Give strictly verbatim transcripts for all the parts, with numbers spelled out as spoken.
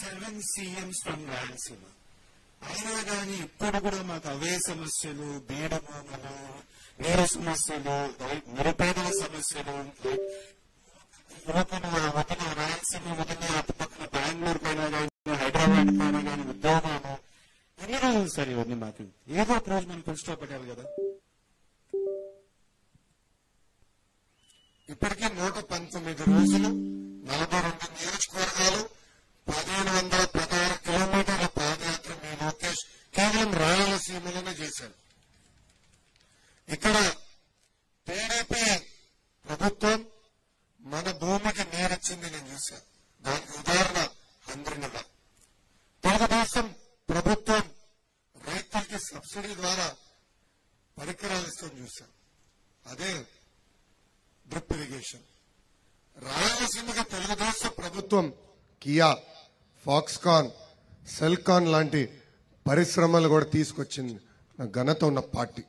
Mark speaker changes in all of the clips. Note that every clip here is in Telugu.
Speaker 1: Seven CMs from Rayalaseema. అయినా కానీ ఇప్పుడు కూడా మాకు అవే సమస్యలు, బీడు భూములు, నీరు సమస్యలు, నిరుపేదల సమస్యలు, యువకులు వదిన రాయలసీమ వదిన అటు పక్కన బెంగళూరు పైన కానీ హైదరాబాద్ పైన కానీ ఉద్యోగాలు ఎన్ని రోజులు సార్ ఇవన్నీ? మాకు ఏదో ఒక రోజు మనం పురుషుతో పెట్టాలి కదా.
Speaker 2: ఇప్పటికీ నూట పంతొమ్మిది రోజులు నలభై రెండు నియోజకవర్గాలు పదిహేను వందల పదహారు కిలోమీటర్ల పాదయాత్ర మీ లోకేష్ కేవలం రాయలసీమలోనే చేశారు. ఇక్కడ టీడీపీ ప్రభుత్వం మన భూమికి నీరిచ్చింది నేను చూశాను. దానికి ఉదాహరణ హంద్రినగ. తెలుగుదేశం ప్రభుత్వం రైతులకి సబ్సిడీ ద్వారా పరికరాలు ఇస్తాం చూశాం. అదే డ్రిప్ ఇరిగేషన్. రాయలసీమకి తెలుగుదేశం ప్రభుత్వం కియా, ఫాక్స్కాన్, సెల్కాన్ లాంటి పరిశ్రమలు కూడా తీసుకొచ్చింది ఘనత ఉన్న పార్టీ.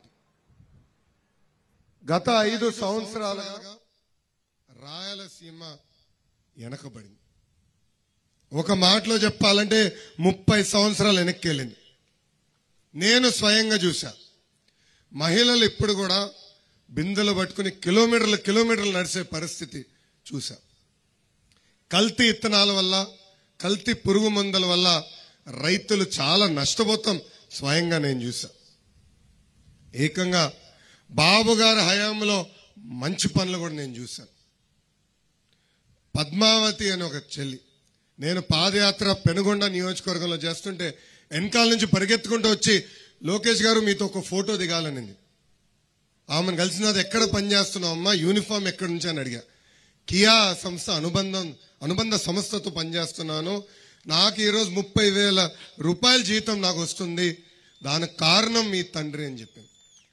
Speaker 2: గత ఐదు సంవత్సరాలుగా రాయలసీమ వెనకబడింది. ఒక మాటలో చెప్పాలంటే ముప్పై సంవత్సరాలు వెనక్కి వెళ్ళింది. నేను స్వయంగా చూశా. మహిళలు ఇప్పుడు కూడా బిందెలు పట్టుకుని కిలోమీటర్ల కిలోమీటర్లు నడిచే పరిస్థితి చూశా. కల్తీ ఇత్తనాల వల్ల, కల్తీ పురుగు మందుల వల్ల రైతులు చాలా నష్టపోతాం స్వయంగా నేను చూశా. ఏకంగా బాబు గారి హయాంలో మంచి పనులు కూడా నేను చూశాను. పద్మావతి అని ఒక చెల్లి, నేను పాదయాత్ర పెనుగొండ నియోజకవర్గంలో చేస్తుంటే వెనకాల నుంచి పరిగెత్తుకుంటూ వచ్చి లోకేష్ గారు మీతో ఒక ఫోటో దిగాలనింది. ఆమెను కలిసినది ఎక్కడ పనిచేస్తున్నావు అమ్మా, యూనిఫామ్ ఎక్కడి నుంచి అని అడిగా. కియా సంస్థ అనుబంధం అనుబంధ సంస్థతో పనిచేస్తున్నాను, నాకు ఈరోజు ముప్పై వేల రూపాయల జీతం నాకు వస్తుంది, దానికి కారణం మీ తండ్రి అని చెప్పింది.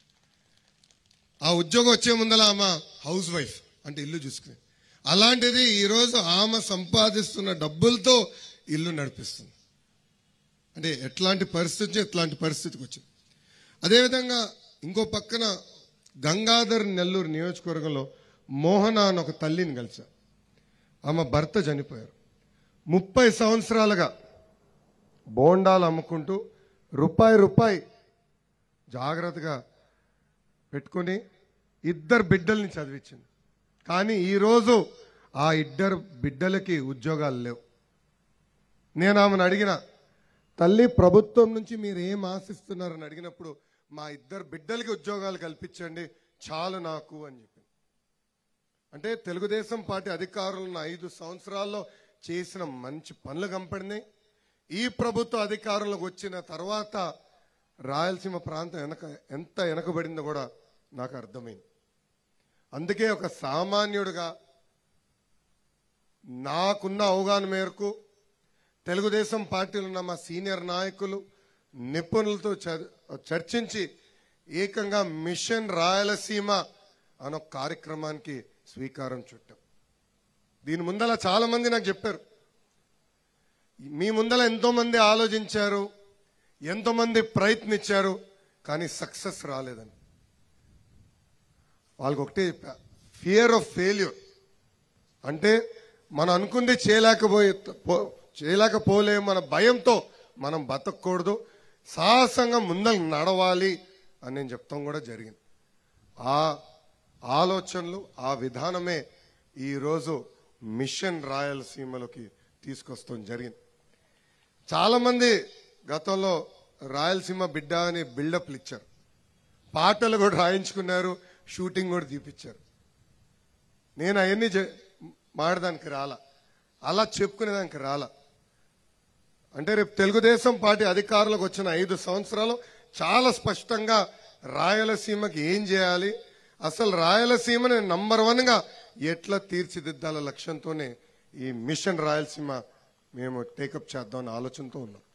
Speaker 2: ఆ ఉద్యోగం వచ్చే ముందల ఆమె హౌస్ వైఫ్ అంటే ఇల్లు చూసుకుని, అలాంటిది ఈరోజు ఆమె సంపాదిస్తున్న డబ్బులతో ఇల్లు నడిపిస్తుంది. అంటే ఎట్లాంటి పరిస్థితి ఎట్లాంటి పరిస్థితికి వచ్చింది. అదేవిధంగా ఇంకో పక్కన గంగాధర్ నెల్లూరు నియోజకవర్గంలో మోహన అని ఒక తల్లిని కలిసా. ఆమె భర్త చనిపోయారు. ముప్పై సంవత్సరాలుగా బోండాలు అమ్ముకుంటూ రూపాయి రూపాయి జాగ్రత్తగా పెట్టుకుని ఇద్దరు బిడ్డల్ని చదివించింది. కానీ ఈరోజు ఆ ఇద్దరు బిడ్డలకి ఉద్యోగాలు లేవు. నేను ఆమెను అడిగిన, తల్లి ప్రభుత్వం నుంచి మీరు ఏం ఆశిస్తున్నారని అడిగినప్పుడు, మా ఇద్దరు బిడ్డలకి ఉద్యోగాలు కల్పించండి చాలు నాకు అని చెప్పింది. అంటే తెలుగుదేశం పార్టీ అధికారులు ఉన్న ఐదు సంవత్సరాల్లో చేసిన మంచి పనులు కనపడినాయి. ఈ ప్రభుత్వ అధికారంలోకి వచ్చిన తర్వాత రాయలసీమ ప్రాంతం వెనక ఎంత వెనకబడిందో కూడా నాకు అర్థమైంది. అందుకే ఒక సామాన్యుడిగా నాకున్న అవగాహన మేరకు తెలుగుదేశం పార్టీలో ఉన్న మా సీనియర్ నాయకులు నిపుణులతో చర్చించి ఏకంగా మిషన్ రాయలసీమ అనే కార్యక్రమానికి స్వీకారం చుట్టాం. దీని ముందల చాలా మంది నాకు చెప్పారు, మీ ముందల ఎంతో మంది ఆలోచించారు, ఎంతో మంది ప్రయత్నించారు, కానీ సక్సెస్ రాలేదని. వాళ్ళకి ఒకటే చెప్పా, ఫియర్ ఆఫ్ ఫెయిల్యూర్. అంటే మనం అనుకుంది చేయలేకపోయే చేయలేకపోలే మన భయంతో మనం బతకూడదు, సాహసంగా ముందర నడవాలి అని నేను చెప్తాం కూడా జరిగింది. ఆ ఆలోచనలు, ఆ విధానమే ఈరోజు మిషన్ రాయలసీమలోకి తీసుకొస్తాం జరిగింది. చాలామంది గతంలో రాయలసీమ బిడ్డ అని బిల్డప్లు ఇచ్చారు, పాటలు కూడా రాయించుకున్నారు, షూటింగ్ కూడా తీపిచ్చారు. నేను అవన్నీ మాడడానికి రాలా, అలా చెప్పుకునేదానికి రాలా. అంటే రేపు తెలుగుదేశం పార్టీ అధికారులకు వచ్చిన ఐదు సంవత్సరాలు చాలా స్పష్టంగా రాయలసీమకి ఏం చేయాలి, అసలు రాయలసీమని నంబర్ వన్ గా ఎట్లా తీర్చిదిద్దాల లక్ష్యంతోనే ఈ మిషన్ రాయలసీమ మేము టేకప్ చేద్దామనే ఆలోచనతో ఉన్నాం.